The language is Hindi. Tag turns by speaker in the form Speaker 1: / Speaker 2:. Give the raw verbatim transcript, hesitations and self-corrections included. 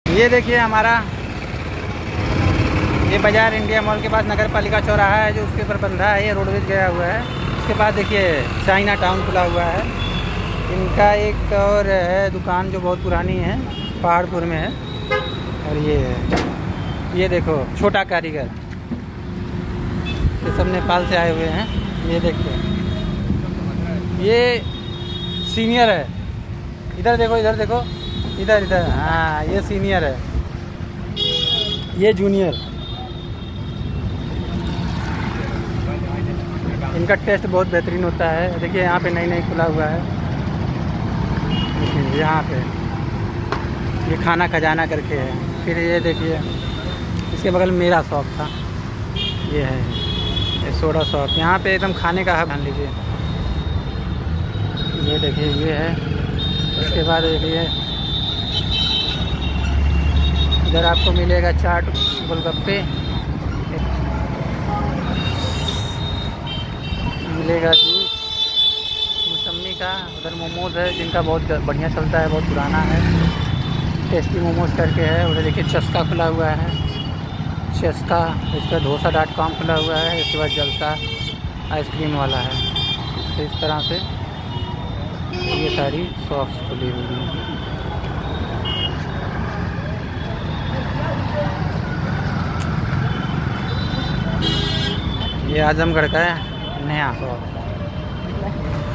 Speaker 1: ये देखिए हमारा ये बाज़ार इंडिया मॉल के पास नगर पालिका चौराहा है जो उसके ऊपर बंधा है, ये रोडवेज गया हुआ है। उसके बाद देखिए चाइना टाउन खुला हुआ है। इनका एक और है दुकान जो बहुत पुरानी है, पहाड़पुर में है। और ये ये देखो छोटा कारीगर, ये सब नेपाल से आए हुए हैं। ये देखिए ये सीनियर है, इधर देखो इधर देखो इधर इधर, हाँ ये सीनियर है, ये जूनियर। इनका टेस्ट बहुत बेहतरीन होता है। देखिए यहाँ पे नई नई खुला हुआ है। देखिए यहाँ पे ये खाना खजाना करके है। फिर ये देखिए इसके बगल में मेरा शॉप था, ये है ये सोडा शॉप। यहाँ पे एकदम खाने का हब मान लीजिए। ये देखिए ये है। उसके बाद देखिए इधर आपको मिलेगा चाट गोलगप्पे, मिलेगा जूस मौसम्मी का। उधर मोमोज है जिनका बहुत बढ़िया चलता है, बहुत पुराना है, टेस्टी मोमोज करके है। उधर देखिए चस्का खुला हुआ है, चस्का। इसका डोसा डॉट कॉम खुला हुआ है। इसके बाद जलसा आइसक्रीम वाला है। तो इस तरह से ये सारी शॉप्स खुली हुई हैं। ये आजमगढ़ का है नया शॉप।